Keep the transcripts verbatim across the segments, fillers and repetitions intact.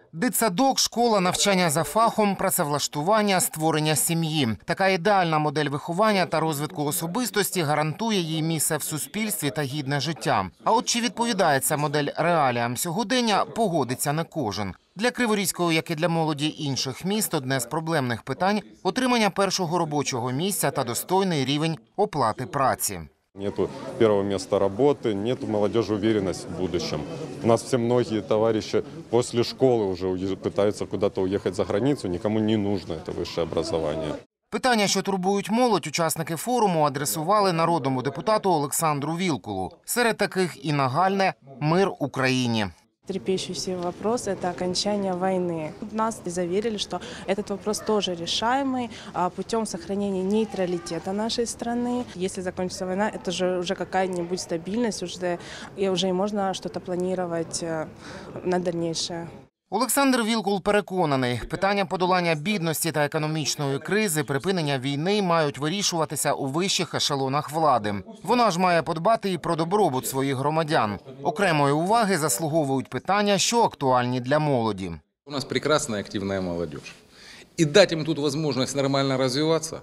Дитсадок, школа, навчання за фахом, працевлаштування, створення сім'ї. Така ідеальна модель виховання та розвитку особистості гарантує їй місце в суспільстві та гідне життя. А от чи відповідає ця модель реаліям сьогодення, погодиться не кожен. Для Криворізького, як і для молоді інших міст, одне з проблемних питань – отримання першого робочого місця та достойний рівень оплати праці. Нету первого места работы, нету молодежи уверенности в будущем. У нас все многие товарищи после школы уже пытаются куда-то уехать за границу, никому не нужно это высшее образование. Питання, що турбують молодь, учасники форуму адресували народному депутату Олександру Вілкулу. Серед таких і нагальне «Мир Україні». Трепещущий вопрос – это окончание войны. Нас заверили, что этот вопрос тоже решаемый путем сохранения нейтралитета нашей страны. Если закончится война, это же уже какая-нибудь стабильность, уже, и уже и можно что-то планировать на дальнейшее. Олександр Вілкул переконаний, питання подолання бідності та економічної кризи, припинення війни мають вирішуватися у вищих ешелонах влади. Вона ж має подбати і про добробут своїх громадян. Окремої уваги заслуговують питання, що актуальні для молоді. У нас прекрасна активна молодіж. І дати їм тут можливість нормально розвиватися,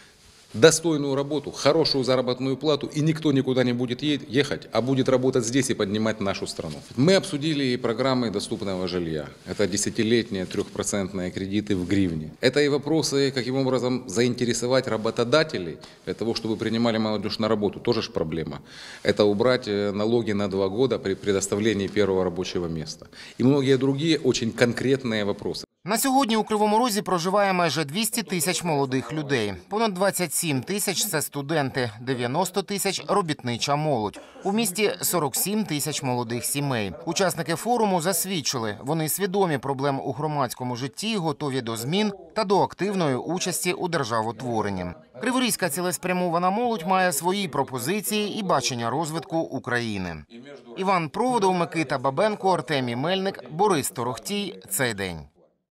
достойную работу, хорошую заработную плату, и никто никуда не будет ехать, а будет работать здесь и поднимать нашу страну. Мы обсудили и программы доступного жилья. Это десятилетние трехпроцентные кредиты в гривне. Это и вопросы, каким образом заинтересовать работодателей для того, чтобы принимали молодежь на работу. Тоже ж проблема. Это убрать налоги на два года при предоставлении первого рабочего места. И многие другие очень конкретные вопросы. На сьогодні у Кривому Розі проживає майже двісті тисяч молодих людей. Понад двадцять сім тисяч – це студенти, дев'яносто тисяч – робітнича молодь. У місті сорок сім тисяч молодих сімей. Учасники форуму засвідчили, вони свідомі проблем у громадському житті, готові до змін та до активної участі у державотворенні. Криворізька цілеспрямована молодь має свої пропозиції і бачення розвитку України. Іван Проводов, Микита Бабенко, Артемій Мельник, Борис Торохтій. Цей день.